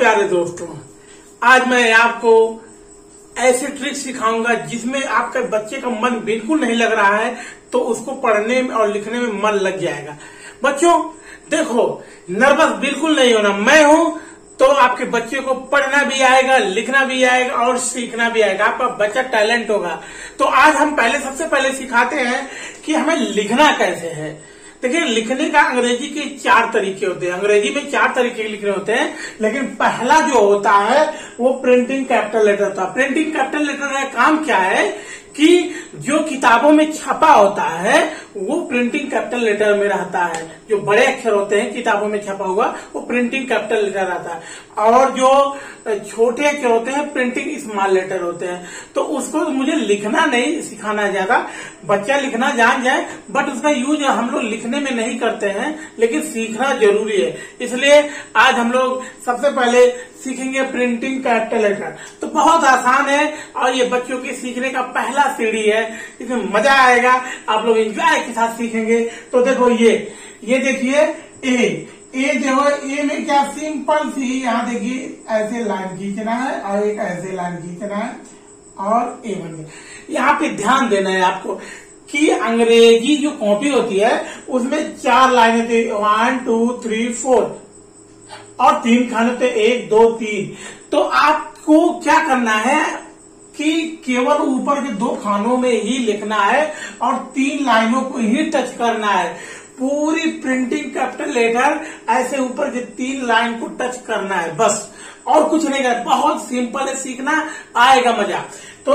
प्यारे दोस्तों, आज मैं आपको ऐसे ट्रिक सिखाऊंगा जिसमें आपके बच्चे का मन बिल्कुल नहीं लग रहा है तो उसको पढ़ने में और लिखने में मन लग जाएगा। बच्चों देखो, नर्वस बिल्कुल नहीं होना। मैं हूं तो आपके बच्चे को पढ़ना भी आएगा, लिखना भी आएगा और सीखना भी आएगा। आपका बच्चा टैलेंट होगा। तो आज हम सबसे पहले सिखाते हैं कि हमें लिखना कैसे है। देखिए, लिखने का अंग्रेजी के 4 तरीके होते हैं। अंग्रेजी में 4 तरीके के लिखने होते हैं, लेकिन पहला जो होता है वो प्रिंटिंग कैपिटल लेटर होता है। प्रिंटिंग कैपिटल लेटर का काम क्या है कि जो किताबों में छपा होता है वो प्रिंटिंग कैपिटल लेटर में रहता है। जो बड़े अक्षर होते हैं किताबों में छपा हुआ वो प्रिंटिंग कैपिटल लेटर रहता है, और जो छोटे अक्षर होते हैं प्रिंटिंग स्मॉल लेटर होते हैं। तो उसको मुझे लिखना नहीं सिखाना है ज्यादा, बच्चा लिखना जान जाए, बट उसका यूज हम लोग लिखने में नहीं करते हैं, लेकिन सीखना जरूरी है। इसलिए आज हम लोग सबसे पहले सीखेंगे प्रिंटिंग कैपिटल लेटर। तो बहुत आसान है और ये बच्चों के सीखने का पहला सीढ़ी है। इसमें मजा आएगा, आप लोग एंजॉय के साथ सीखेंगे। तो देखो, ये देखिए ए देखो, ए में क्या सिंपल सी, यहाँ देखिए ऐसे लाइन खींचना है और एक ऐसे लाइन खींचना है और ए बन गया। यहाँ पे ध्यान देना है आपको कि अंग्रेजी जो कॉपी होती है उसमें 4 लाइनें थी, 1 2 3 4 और 3 खाने थे, 1 2 3। तो आपको क्या करना है कि केवल ऊपर के 2 खानों में ही लिखना है और 3 लाइनों को ही टच करना है। पूरी प्रिंटिंग कैपिटल लेटर ऐसे ऊपर के 3 लाइन को टच करना है, बस, और कुछ नहीं करना। बहुत सिंपल है, सीखना आएगा मजा। तो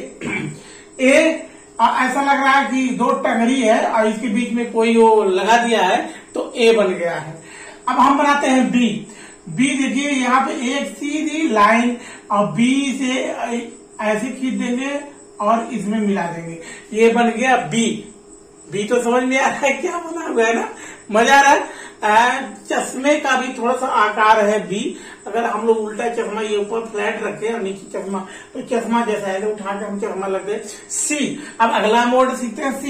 ए ऐसा लग रहा है कि 2 टंगरी है और इसके बीच में कोई वो लगा दिया है, तो ए बन गया है। अब हम बनाते हैं बी। देखिए, यहाँ पे एक सीधी लाइन और बी से ऐसे खींच देंगे और इसमें मिला देंगे, ये बन गया बी। तो समझ में आ रहा है क्या बना हुआ है ना, मजा आ रहा है। चश्मे का भी थोड़ा सा आकार है बी। अगर हम लोग उल्टा चश्मा ये ऊपर फ्लैट रखे और नीचे चश्मा, तो चश्मा जैसा है, तो उठा के हम चश्मा लग गए। सी, अब अगला मोड सीखते हैं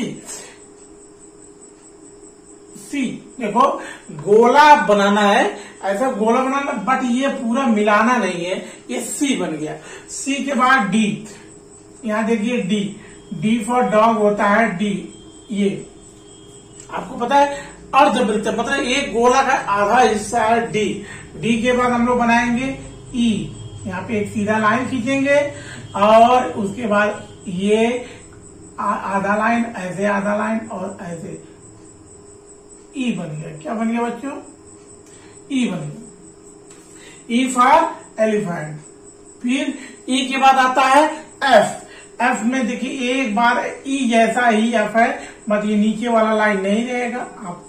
सी। देखो, गोला बनाना है, ऐसा गोला बनाना, बट ये पूरा मिलाना नहीं है, ये सी बन गया। सी के बाद डी, यहाँ देखिए डी फॉर डॉग होता है, डी। ये आपको पता है अर्धवृत्त, पता है, एक गोला का आधा हिस्सा है डी के बाद हम लोग बनाएंगे ई। यहाँ पे एक सीधा लाइन खींचेंगे और उसके बाद ये आधा लाइन, ऐसे आधा लाइन और ऐसे, ई बन गया। क्या बन गया बच्चों? ई बन गया। E for elephant. फिर ई के बाद आता है एफ में देखिए एक बार ई जैसा ही एफ है, बट ये नीचे वाला लाइन नहीं रहेगा। आप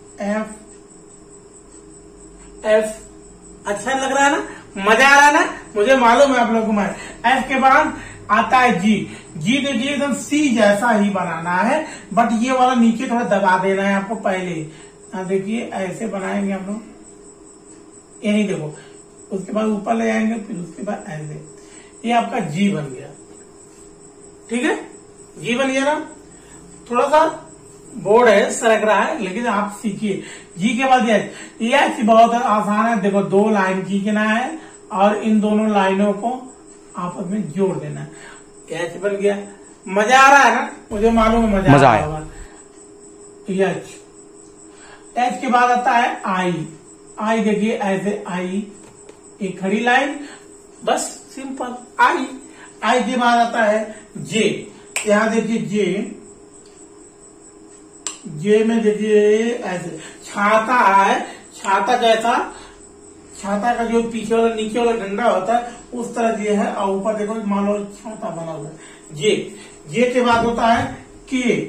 एफ अच्छा लग रहा है ना, मजा आ रहा है ना, मुझे मालूम है आप लोगों को। एफ के बाद आता है जी देखिए एकदम सी जैसा ही बनाना है, बट ये वाला नीचे थोड़ा दबा देना है आपको पहले। देखिए ऐसे बनाएंगे हम लोग, यही देखो, उसके बाद ऊपर ले जाएंगे, फिर उसके बाद ऐसे, ये आपका जी बन गया। ठीक है, जी बन गया ना। थोड़ा सा बोर्ड है, सरक रहा है, लेकिन आप सीखिए। जी के बाद एच बहुत आसान है। देखो, 2 लाइन खींचना है और इन दोनों लाइनों को आपस में जोड़ देना है, एच बन गया। मजा आ रहा है ना, मुझे मालूम है मजा आया। एच के बाद आता है आई देखिए ऐसे आई, एक खड़ी लाइन, बस सिंपल आई के बाद आता है जे। यहाँ देखिए जे में देखिए ऐसे छाता है, छाता जैसा, छाता का जो पीछे वाला नीचे वाला डंडा होता है उस तरह ये है, और ऊपर देखो मान लो छाता बना हुआ है। जे के बाद होता है के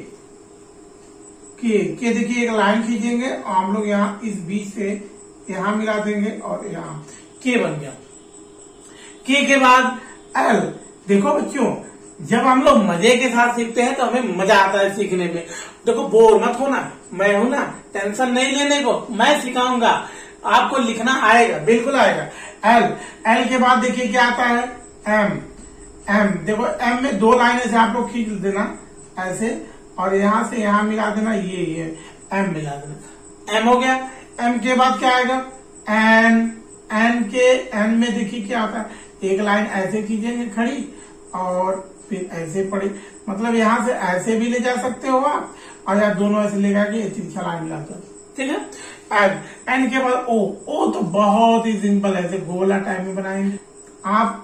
देखिए एक लाइन खींचेंगे और हम लोग यहाँ इस बीच से यहाँ मिला देंगे और यहाँ के बन गया। के बाद एल। देखो बच्चों, जब हम लोग मजे के साथ सीखते हैं तो हमें मजा आता है सीखने में। देखो, बोर मत होना, मैं हूं ना, टेंशन नहीं लेने को, मैं सिखाऊंगा, आपको लिखना आएगा, बिल्कुल आएगा। एल के बाद देखिए क्या आता है एम। देखो, एम में 2 लाइनें से आप लोग खींच देना ऐसे, और यहाँ से यहाँ मिला देना, ये एम मिला देना, एम हो गया। एम के बाद क्या आएगा? एन 10 में देखिए क्या होता है, एक लाइन ऐसे खींचेंगे खड़ी और फिर ऐसे पड़ी, मतलब यहाँ से ऐसे भी ले जा सकते हो आप, और या दोनों ऐसे ले जाके तिरछा लाइन लाते, ठीक है। एन के बाद ओ तो बहुत ही सिंपल है, ऐसे गोला टाइप में बनाएंगे। आप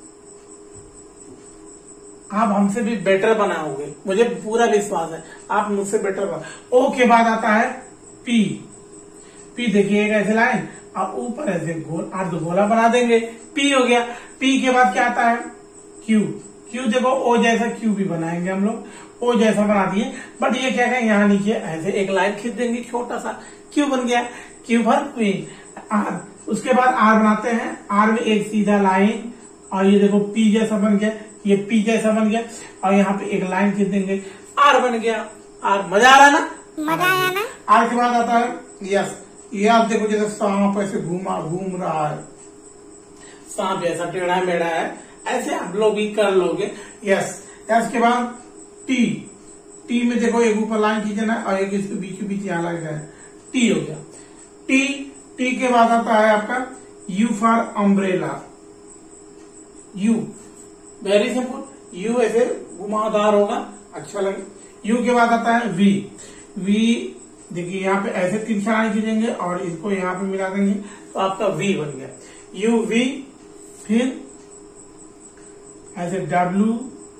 हमसे भी बेटर बनाओगे, मुझे पूरा विश्वास है आप मुझसे बेटर बना। ओ के बाद आता है पी देखिए ऐसे लाइन और ऊपर ऐसे गोल अर्ध गोला बना देंगे, पी हो गया। पी के बाद क्या आता है क्यू देखो ओ जैसा क्यू भी बनाएंगे हम लोग, ओ जैसा बना दिए, बट ये क्या है यहाँ नीचे ऐसे एक लाइन खींच देंगे, छोटा सा क्यू बन गया, क्यू फॉर क्वीन। आर, उसके बाद आर बनाते हैं, आर में एक सीधा लाइन और ये देखो पी जैसा बन गया, ये पी जैसा बन गया और यहाँ पे एक लाइन खींच देंगे, आर बन गया। आर मजा आ रहा ना, मजा आया ना। आर के बाद आता है यस, ये आप देखो जैसे सांप ऐसे घूम रहा है, सांप जैसा टेढ़ा मेढ़ा है, ऐसे आप लोग भी कर लोगे। यस के बाद टी में देखो एक ऊपर लाइन खींचना है और एक इसके बीच यहाँ लग जाए, टी हो गया। टी के बाद आता है आपका U for umbrella, U very simple, U ऐसे घुमावदार होगा, अच्छा लगे। यू के बाद आता है वी देखिए यहाँ पे ऐसे तिरछा लाइन खींचेंगे और इसको यहाँ पे मिला देंगे तो आपका वी बन गया, यू वी। फिर ऐसे डब्ल्यू,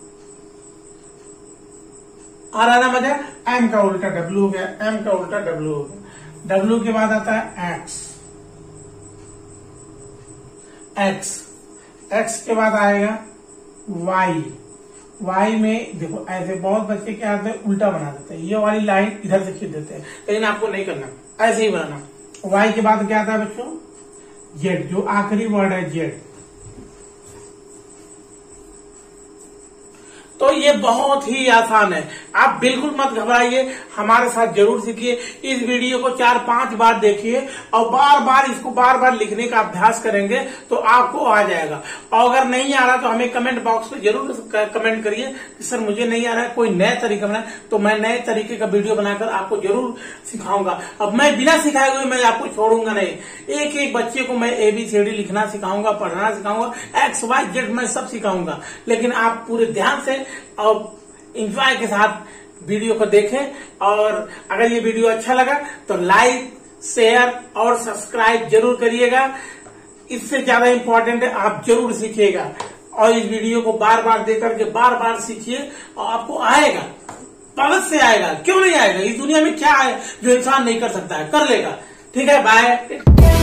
आ रहा ना मजा, एम का उल्टा डब्ल्यू हो गया, एम का उल्टा डब्ल्यू हो गया। डब्ल्यू के बाद आता है एक्स के बाद आएगा वाई में देखो ऐसे बहुत बच्चे क्या आते हैं उल्टा बना देते हैं, ये वाली लाइन इधर से खींच देते हैं, लेकिन आपको नहीं करना, ऐसे ही बनाना। वाई के बाद क्या आता है बच्चों, जेड, जो आखिरी वर्ड है जेड। तो ये बहुत ही आसान है, आप बिल्कुल मत घबराइए, हमारे साथ जरूर सीखिए। इस वीडियो को 4-5 बार देखिए और बार बार लिखने का अभ्यास करेंगे तो आपको आ जाएगा। और अगर नहीं आ रहा तो हमें कमेंट बॉक्स में जरूर कमेंट करिए कि सर मुझे नहीं आ रहा है, कोई नया तरीका बनाए, तो मैं नए तरीके का वीडियो बनाकर आपको जरूर सिखाऊंगा। अब मैं बिना सिखाए हुए मैं आपको छोड़ूंगा नहीं, एक बच्चे को मैं ABCD लिखना सिखाऊंगा, पढ़ना सिखाऊंगा, XYZ मैं सब सिखाऊंगा, लेकिन आप पूरे ध्यान से और एंजॉय के साथ वीडियो को देखें। और अगर ये वीडियो अच्छा लगा तो लाइक, शेयर और सब्सक्राइब जरूर करिएगा। इससे ज्यादा इंपॉर्टेंट है आप जरूर सीखिएगा और इस वीडियो को बार बार देख करके बार सीखिए और आपको आएगा, तवत से आएगा, क्यों नहीं आएगा। इस दुनिया में क्या है जो इंसान नहीं कर सकता है, कर लेगा। ठीक है, बाय।